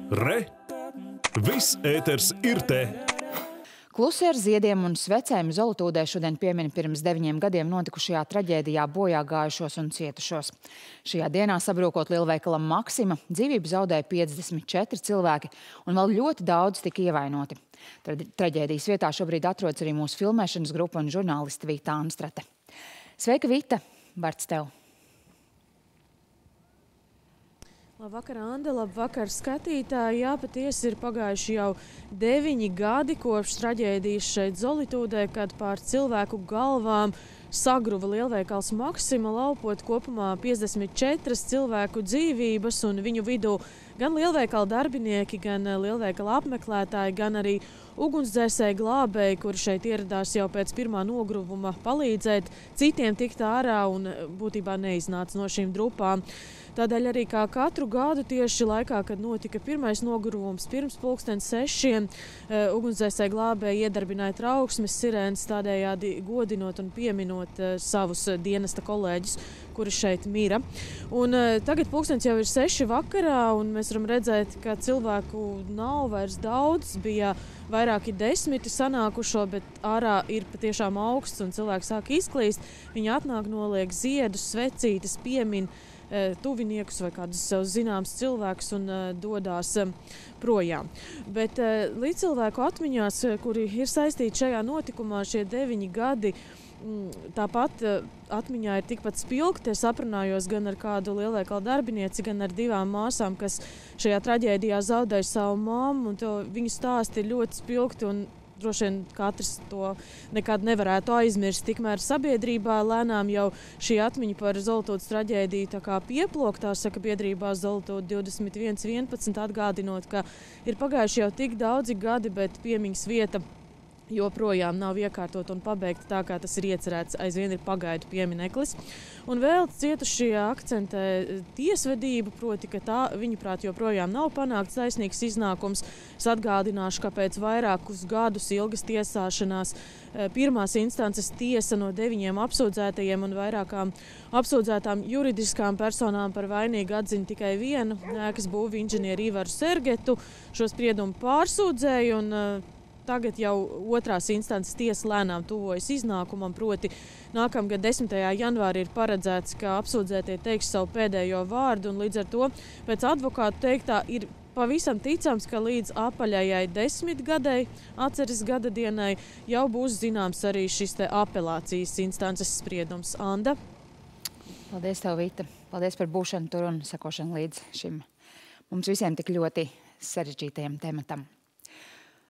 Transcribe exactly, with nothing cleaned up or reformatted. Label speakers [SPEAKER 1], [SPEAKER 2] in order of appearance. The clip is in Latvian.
[SPEAKER 1] Re! Viss ēters ir te!
[SPEAKER 2] Klusi ar ziediem un svecēm Zolitūdē šodien piemin pirms deviņiem gadiem notikušajā traģēdijā bojā gājušos un cietušos. Šajā dienā sabrūkot lielveikalam Maksima, dzīvību zaudēja piecdesmit četri cilvēki un vēl ļoti daudz tika ievainoti. Traģēdijas vietā šobrīd atrodas arī mūsu filmēšanas grupa un žurnāliste Vita Anstrate. Sveika, Vita! Vārds tev!
[SPEAKER 3] Labvakar, Anda, labvakar, skatītāji. Jā, patiesi ir pagājuši jau deviņi gadi kopš traģēdijas šeit Zolitūdē, kad pār cilvēku galvām sagruva lielveikals Maksima, laupot kopumā piecdesmit četras cilvēku dzīvības, un viņu vidū gan lielveikala darbinieki, gan lielveikala apmeklētāji, gan arī ugunsdzēsēji glābēji, kuri šeit ieradās jau pēc pirmā nogruvuma palīdzēt citiem tikt ārā un būtībā neiznāca no šīm drupām. Tādēļ arī kā katru gadu tieši laikā, kad notika pirmais nogruvums pirms pulksten sešiem, ugunsdzēsēji glābēji iedarbināja trauksmes sirēnas, tādējādi godinot un pieminot savus dienesta kolēģus, kuri šeit mira. Un tagad pulkstens jau ir seši vakarā, un mēs varam redzēt, ka cilvēku nav vairs daudz, bija vairāki desmiti sanākušo, bet ārā ir patiešām augsts un cilvēki sāk izklīst. Viņi atnāk, noliek ziedus, svecītes, piemin tuviniekus vai kādus sev zināms cilvēkus un dodās projām. Bet līdzcilvēku atmiņās, kuri ir saistīti šajā notikumā, šie deviņi gadi, tāpat atmiņā ir tikpat spilgti. Es aprunājos gan ar kādu lielveikala darbinieci, gan ar divām māsām, kas šajā traģēdijā zaudēja savu mammu, un to viņu stāsti ir ļoti spilgti un droši vien katrs to nekad nevarētu aizmirst. Tikmēr sabiedrībā lēnām jau šī atmiņa par Zolitūdes traģēdiju tā kā pieplok, tā saka biedrībā Zolitūde divdesmit viens vienpadsmit, atgādinot, ka ir pagājuši jau tik daudzi gadi, bet piemiņas vieta joprojām nav iekārtot un pabeigta tā, kā tas ir iecerēts, aizvien ir pagaidu piemineklis. Un vēl cietušie akcentē tiesvedību, proti, ka tā, viņuprāt, joprojām nav panākts taisnīgs iznākums. Es atgādināšu, ka pēc vairākus gadus ilgas tiesāšanās pirmās instances tiesa no deviņiem apsūdzētajiem un vairākām apsūdzētām juridiskām personām par vainīgu atzina tikai vienu ēkas būvi inženieri Ivaru Sergetu. Šo spriedumu pārsūdzēja un tagad jau otrās instances tiesa lēnām tuvojas iznākumam, proti nākamgad desmitajā janvārī ir paredzēts, ka apsūdzētie teiks savu pēdējo vārdu, un līdz ar to pēc advokātu teiktā ir pavisam ticams, ka līdz apaļajai desmitgadei, atceres gada dienai, jau būs zināms arī šis te apelācijas instances spriedums. Anda?
[SPEAKER 2] Paldies tev, Vita. Paldies par būšanu tur un sekošanu līdz šim mums visiem tik ļoti sarežģītajam tematam.